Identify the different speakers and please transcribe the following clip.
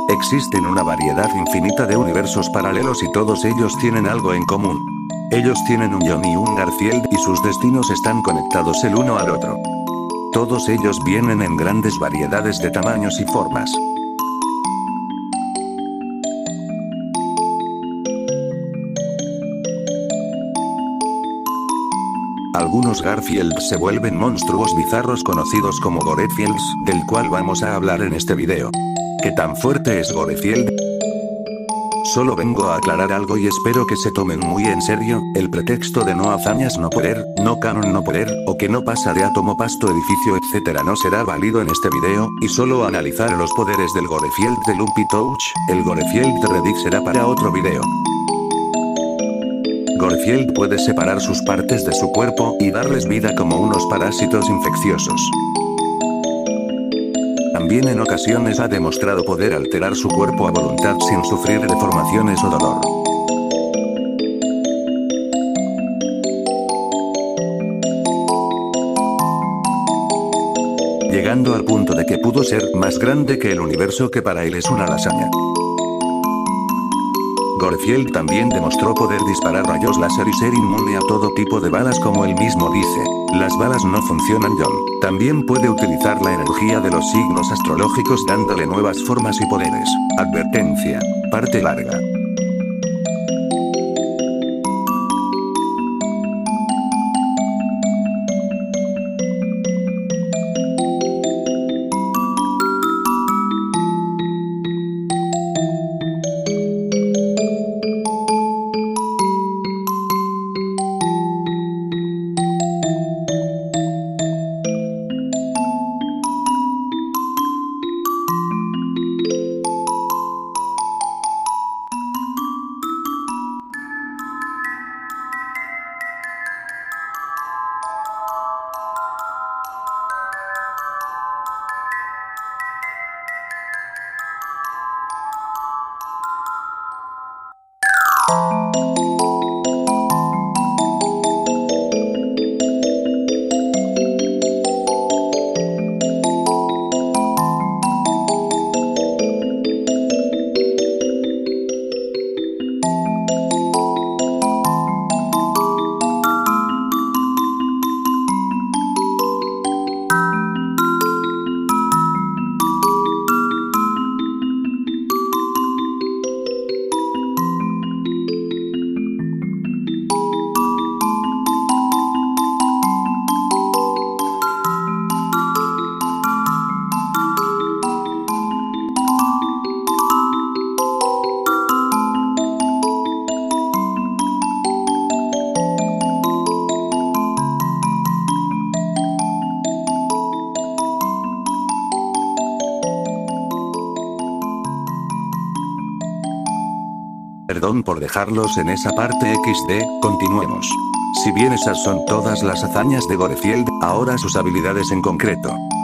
Speaker 1: Existen una variedad infinita de universos paralelos y todos ellos tienen algo en común. Ellos tienen un John y un Garfield y sus destinos están conectados el uno al otro. Todos ellos vienen en grandes variedades de tamaños y formas. Algunos Garfields se vuelven monstruos bizarros conocidos como Gorefields, del cual vamos a hablar en este video. ¿Qué tan fuerte es Gorefield? Solo vengo a aclarar algo y espero que se tomen muy en serio, el pretexto de no hazañas no poder, no canon no poder, o que no pasa de átomo pasto edificio etc. no será válido en este video, y solo analizar los poderes del Gorefield de Lumpy Touch, el Gorefield de Reddick será para otro video. Gorefield puede separar sus partes de su cuerpo y darles vida como unos parásitos infecciosos. También en ocasiones ha demostrado poder alterar su cuerpo a voluntad sin sufrir deformaciones o dolor. Llegando al punto de que pudo ser más grande que el universo que para él es una lasaña. Gorefield también demostró poder disparar rayos láser y ser inmune a todo tipo de balas como él mismo dice. Las balas no funcionan John. También puede utilizar la energía de los signos astrológicos dándole nuevas formas y poderes. Advertencia. Parte larga. Perdón por dejarlos en esa parte XD, continuemos. Si bien esas son todas las hazañas de Gorefield, ahora sus habilidades en concreto.